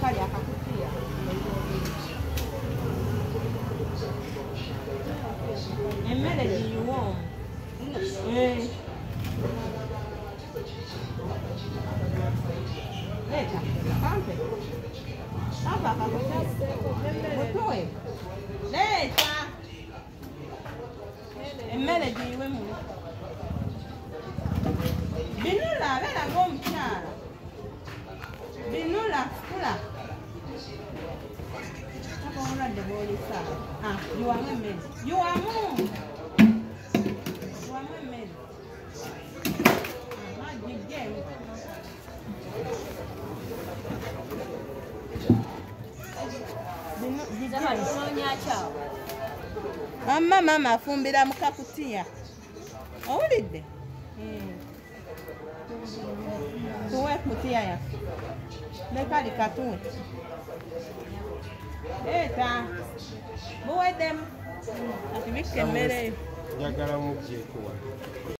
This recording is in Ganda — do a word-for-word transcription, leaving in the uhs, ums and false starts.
kali akakutiya. Emmere giyiwa omwo. Leeta, kampe. Kampe akakutiya. Mutoe. Leeta. Emmere giyiwe muno. Binula abeera ng'omukyala. Binula fula. Ako obulwadde bw'olisa. Ah, yiwamu emmere. Yiwamu. Yiwamu emmere. Amaggi gyeemu. Amma maama afumbira mu kakutiya. Owulidde? Tuwe kutiya yaffe. Ne kali katuwe. Leeta. Buweddemu. Ati bikka emmere eyo. Njagala muggyeko wano.